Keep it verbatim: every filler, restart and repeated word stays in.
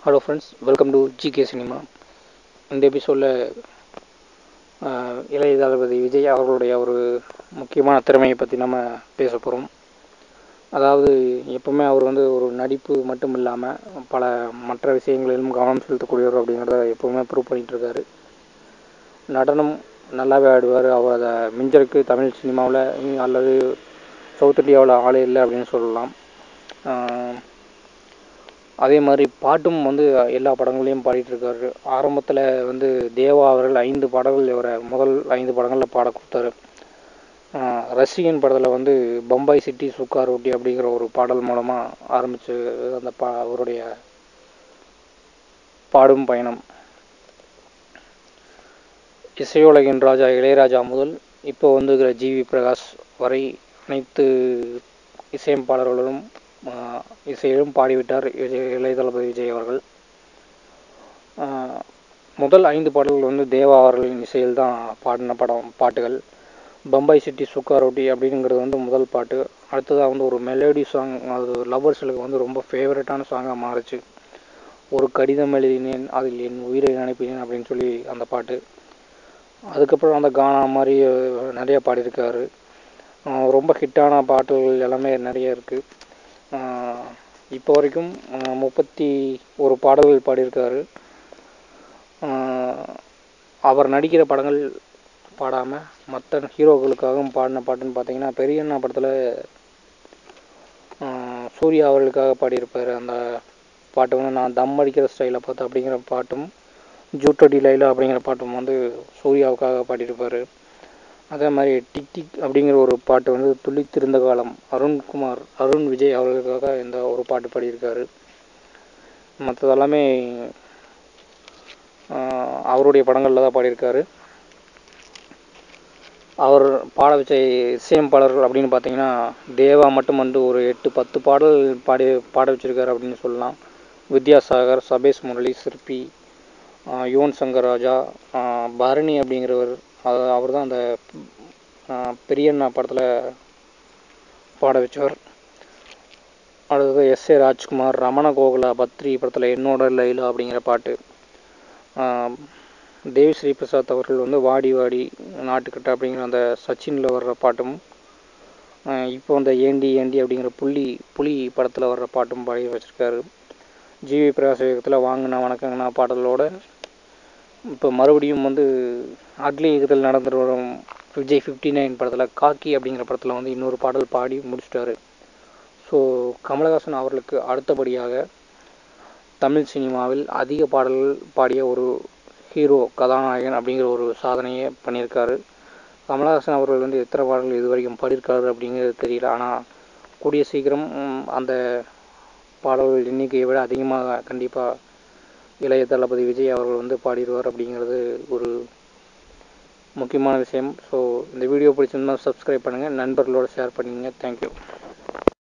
Hello friends, welcome to GK cinema. இந்த எபிசோடில் இளைய தளபதி விஜய் அவர்களுடைய ஒரு முக்கியமான திறமையை பற்றி நம்ம பேச போகிறோம். அதாவது எப்பவுமே அவர் வந்து ஒரு நடிப்பு மட்டும் இல்லாமல் பல மற்ற விஷயங்களிலும் கவனம் செலுத்தக்கூடியவர் அப்படிங்கிறத எப்போவுமே ப்ரூவ் பண்ணிகிட்ருக்காரு. நடனம் நல்லாவே ஆடுவார். அவர் அதை மிஞ்சருக்கு தமிழ் சினிமாவில் அல்லது சவுத் இந்தியாவில் ஆளே இல்லை அப்படின்னு சொல்லலாம். அதே மாதிரி பாட்டும் வந்து எல்லா படங்களையும் பாடிட்டுருக்காரு. ஆரம்பத்தில் வந்து தேவா அவர்கள் ஐந்து பாடல்கள் இவரை முதல் ஐந்து படங்களில் பாட கொடுத்தாரு. ரசிகன் படத்தில் வந்து பம்பாய் சிட்டி சுக்கா ரொட்டி அப்படிங்கிற ஒரு பாடல் மூலமாக ஆரம்பித்து அந்த பா அவருடைய பாடும் பயணம். இசையுலகின் ராஜா இளையராஜா முதல் இப்போ வந்துக்கிற ஜிவி பிரகாஷ் வரை அனைத்து இசையமைப்பாளர்களும் இசையிலும் பாடிவிட்டார் விஜய் இளைய தளபதி விஜய் அவர்கள். முதல் ஐந்து பாடல்கள் வந்து தேவா அவர்களின் இசையில் தான் பாடின படம் பாட்டுகள். பம்பாய் சிட்டி சுக்கா ரொட்டி அப்படிங்கிறது வந்து முதல் பாட்டு. அடுத்ததாக வந்து ஒரு மெலோடி சாங், அது லவ்வர்ஸுக்கு வந்து ரொம்ப ஃபேவரட்டான சாங்காக மாறுச்சு. ஒரு கடிதம் எழுதினேன் அதில் என் உயிரை அனுப்பினேன் அப்படின்னு சொல்லி அந்த பாட்டு. அதுக்கப்புறம் அந்த கானா மாதிரி நிறைய பாடியிருக்காரு. ரொம்ப ஹிட்டான பாட்டுகள் எல்லாமே நிறைய இருக்குது. இப்போ வரைக்கும் முப்பத்தி ஒரு பாடல்கள் பாடியிருக்காரு. அவர் நடிக்கிற படங்கள் பாடாமல் மற்ற ஹீரோக்களுக்காகவும் பாடின பாட்டுன்னு பார்த்தீங்கன்னா, பெரியண்ணா படத்தில் சூர்யா அவர்களுக்காக பாடியிருப்பார். அந்த பாட்டு வந்து நான் தம் அடிக்கிற ஸ்டைலை பார்த்து அப்படிங்கிற பாட்டும், ஜூட்டடி லைலா அப்படிங்கிற பாட்டும் வந்து சூர்யாவுக்காக பாடியிருப்பார். அதே மாதிரி டிக் டிக் அப்படிங்கிற ஒரு பாட்டு வந்து துளித்திருந்த காலம் அருண்குமார் அருண் விஜய் அவர்களுக்காக இந்த ஒரு பாட்டு பாடியிருக்காரு. மற்றதெல்லாமே அவருடைய படங்களில் தான் பாடியிருக்காரு. அவர் பாட வச்ச இசையமைப்பாளர்கள் அப்படின்னு பார்த்தீங்கன்னா, தேவா மட்டும் வந்து ஒரு எட்டு பத்து பாடல் பாடி பாட வச்சுருக்காரு அப்படின்னு சொல்லலாம். வித்யாசாகர், சபேஷ் முரளி, சிற்பி, யுவன் சங்கர் ராஜா, பரணி அப்படிங்கிறவர், அவர் தான் அந்த பெரியண்ணா படத்தில் பாட வச்சவர். அடுத்தது எஸ் ஏ ராஜ்குமார், ரமண கோகுலா பத்ரி படத்தில் என்னோட லைலா அப்படிங்கிற பாட்டு. தேவி ஸ்ரீ பிரசாத் அவர்கள் வந்து வாடி வாடி நாட்டுக்கிட்ட அப்படிங்கிற அந்த சச்சினில் வர்ற பாட்டும், இப்போ அந்த ஏண்டி ஏண்டி அப்படிங்கிற புள்ளி புலி படத்தில் வர்ற பாட்டும் பாடி வச்சுருக்காரு. ஜிவி பிரகாஷ் இயக்கத்தில் வாங்கினா வணக்கங்கண்ணா பாடலோடு இப்போ மறுபடியும் வந்து அட்லி இயக்கத்தில் நடந்துட்டு வரும் விஜய் ஃபிஃப்டி நைன் படத்தில் காக்கி அப்படிங்கிற படத்தில் வந்து இன்னொரு பாடல் பாடி முடிச்சிட்டாரு. ஸோ கமலஹாசன் அவர்களுக்கு அடுத்தபடியாக தமிழ் சினிமாவில் அதிக பாடல்கள் பாடிய ஒரு ஹீரோ கதாநாயகன் அப்படிங்கிற ஒரு சாதனையை பண்ணியிருக்காரு. கமலஹாசன் அவர்கள் வந்து எத்தனை பாடல்கள் இது வரைக்கும் பாடியிருக்காரு அப்படிங்கிறது தெரியல. ஆனால் கூடிய சீக்கிரம் அந்த பாடல்கள் எண்ணிக்கையை விட அதிகமாக கண்டிப்பாக இளைய தளபதி விஜய் அவர்கள் வந்து பாடிடுவார் அப்படிங்கிறது ஒரு முக்கியமான விஷயம். ஸோ இந்த வீடியோ பிடிச்சிருந்தால் சப்ஸ்கிரைப் பண்ணுங்கள், நண்பர்களோடு ஷேர் பண்ணிங்க. தேங்க்யூ.